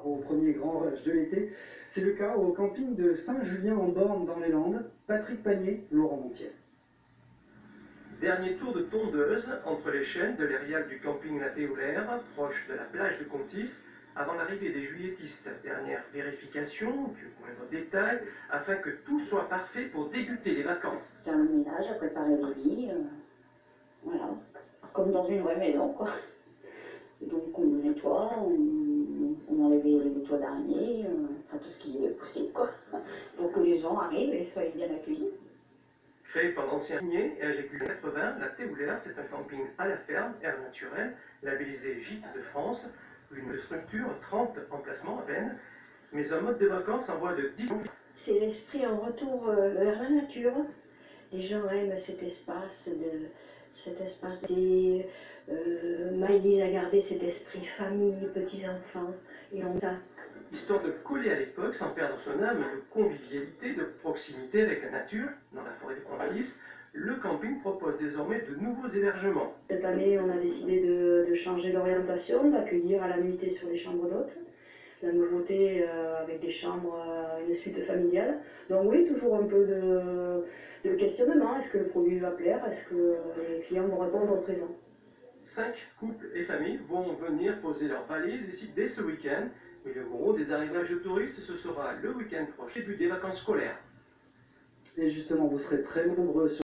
au premier grand rush de l'été. C'est le cas au camping de Saint-Julien-en-Borne dans les Landes. Patrick Panier, Laurent Montiel. Dernier tour de tondeuse entre les chaînes de l'Érial du camping La Théoulaire, proche de la plage de Contis, avant l'arrivée des juilletistes. Dernière vérification du moindre détail, afin que tout soit parfait pour débuter les vacances. Faire le ménage, à préparer les lits, voilà, comme dans une vraie maison, quoi. Donc on nettoie, on enlève les toits d'araignée, enfin tout ce qui est possible, quoi, pour que les gens arrivent et soient bien accueillis. Créé par l'ancien minier et agriculteur 80, La Théoulaire, c'est un camping à la ferme, air naturel, labellisé Gîte de France, une structure, 30 emplacements à peine, mais un mode de vacances en voie de 10. C'est l'esprit en retour vers la nature. Les gens aiment cet espace Maëlys a gardé cet esprit famille, petits-enfants, et on a. Histoire de coller à l'époque sans perdre son âme de convivialité, de proximité avec la nature, dans la forêt de Contis, le camping propose désormais de nouveaux hébergements. Cette année, on a décidé de changer d'orientation, d'accueillir à la nuitée sur des chambres d'hôtes. La nouveauté avec des chambres, une suite familiale. Donc oui, toujours un peu de questionnement. Est-ce que le produit va plaire? Est-ce que les clients vont répondre au présent? 5 couples et familles vont venir poser leurs valises ici dès ce week-end. Mais le gros des arrivages de touristes, ce sera le week-end prochain, début des vacances scolaires. Et justement, vous serez très nombreux sur